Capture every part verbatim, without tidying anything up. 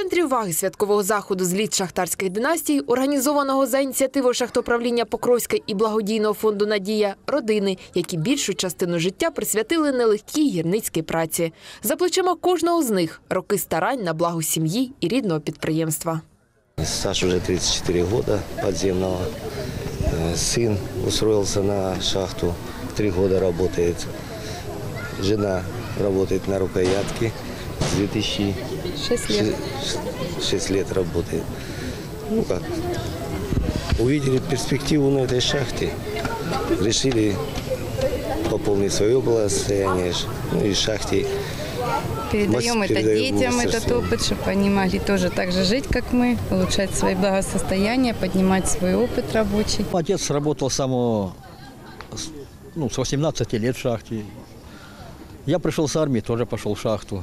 центрі уваги святкового заходу «Зліт шахтарських династій», організованого за ініціативою шахтоуправління Покровське і благодійного фонду «Надія» – родини, які більшу частину життя присвятили нелегкій гірницькій праці. За плечима кожного з них – роки старань на благо сім'ї і рідного підприємства. Стаж уже тридцать четыре года подземного. Сын устроился на шахту, три года работает. Жена работает на рукоятке. С две тысячи шесть лет работает. Ну как, увидели перспективу на этой шахте, решили пополнить свое благосостояние, ну и шахте. Передаем это детям, этот опыт, чтобы они могли тоже так же жить, как мы, улучшать свои благосостояния, поднимать свой опыт рабочий. Отец работал с самого, ну, с восемнадцати лет в шахте. Я пришел с армии, тоже пошел в шахту.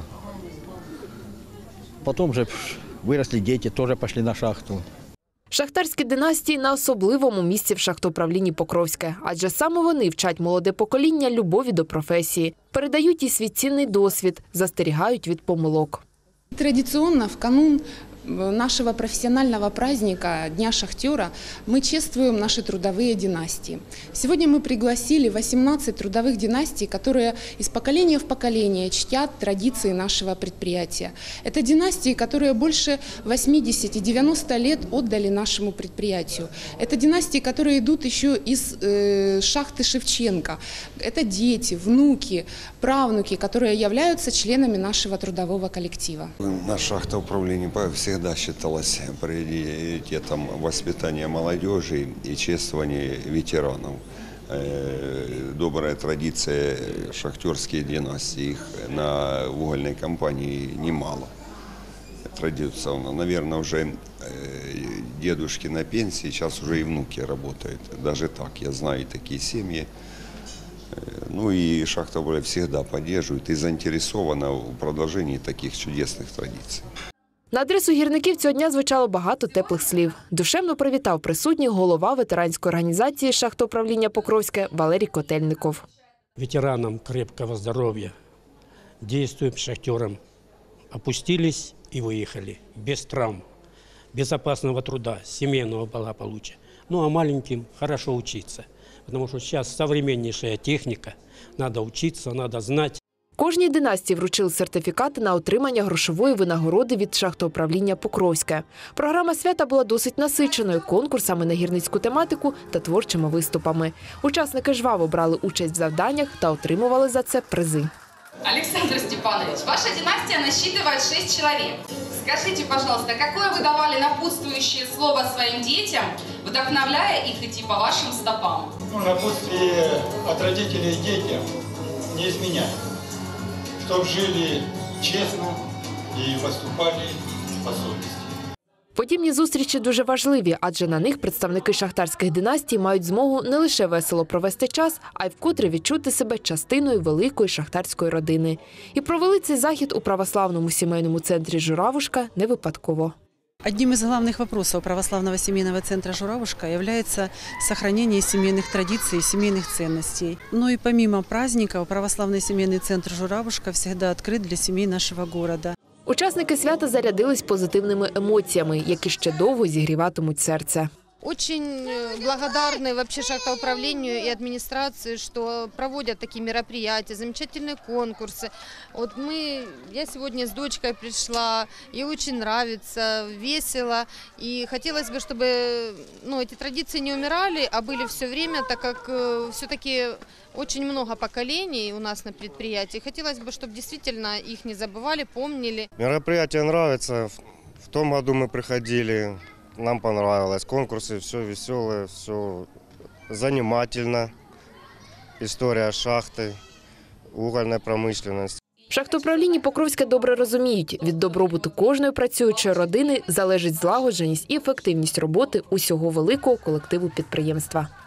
Потом же выросли дети, тоже пошли на шахту. Шахтарські династії на особливому місці в шахтоуправлінні Покровське, адже саме вони вчать молоде покоління любові до професії, передають їй свій цінний досвід, застерігають від помилок. Традиционно в канун нашего профессионального праздника Дня шахтера мы чествуем наши трудовые династии. Сегодня мы пригласили восемнадцать трудовых династий, которые из поколения в поколение чтят традиции нашего предприятия. Это династии, которые больше восьмидесяти-девяноста лет отдали нашему предприятию. Это династии, которые идут еще из э, шахты Шевченко. Это дети, внуки, правнуки, которые являются членами нашего трудового коллектива. Наша шахта управления всегда считалась приоритетом воспитания молодежи и чествования ветеранов. Добрая традиция шахтерские династии, их на угольной компании немало. Традиционно, наверное, уже дедушки на пенсии, сейчас уже и внуки работают. Даже так, я знаю такие семьи. Ну и шахта всегда поддерживает и заинтересована в продолжении таких чудесных традиций. На адресу гірників цього дня звучало багато теплих слів. Душевно привітав присутніх голова ветеранської організації шахтоуправління Покровське Валерій Котельников. Ветеранам крепкого здоровья, действуем шахтерам, опустились и выехали, без травм, безопасного труда, семейного благополучия. Ну а маленьким хорошо учиться, потому что сейчас современнейшая техника, надо учиться, надо знать. Кожній династії вручили сертифікати на отримання грошової винагороди від шахтоуправління Покровське. Програма свята була досить насиченою конкурсами на гірницьку тематику та творчими виступами. Учасники жваво брали участь в завданнях та отримували за це призи. Александр Степанович, ваша династия насчитывает шесть человек. Скажите, пожалуйста, какое вы давали напутствующее слово своим детям, вдохновляя их идти по вашим стопам? Ну, напутствие от родителей детям не изменяет. Чтобы жили честно и поступали по совести. Подібні зустрічі дуже важливі, адже на них представники шахтарських династій мають змогу не лише весело провести час, а й вкотре відчути себе частиною великої шахтарської родини. І провели цей захід у православному сімейному центрі «Журавушка» не випадково. Одним из главных вопросов православного семейного центра «Журавушка» является сохранение семейных традиций и семейных ценностей. Ну и помимо праздников, православный семейный центр «Журавушка» всегда открыт для семей нашего города. Учасники свята зарядились позитивними емоціями, які ще довго зігріватимуть серце. Очень благодарны вообще шахтоуправлению и администрации, что проводят такие мероприятия, замечательные конкурсы. Вот мы, я сегодня с дочкой пришла, и очень нравится, весело. И хотелось бы, чтобы ну, эти традиции не умирали, а были все время, так как все-таки очень много поколений у нас на предприятии. Хотелось бы, чтобы действительно их не забывали, помнили. Мероприятие нравится. В том году мы приходили. Нам понравилось. Конкурсы, все веселое, все занимательно. История шахты, угольная промышленность. В шахтоуправлінні Покровське добре розуміють, від добробуту кожної працюючої родини залежить злагодженість і ефективність роботи усього великого колективу підприємства.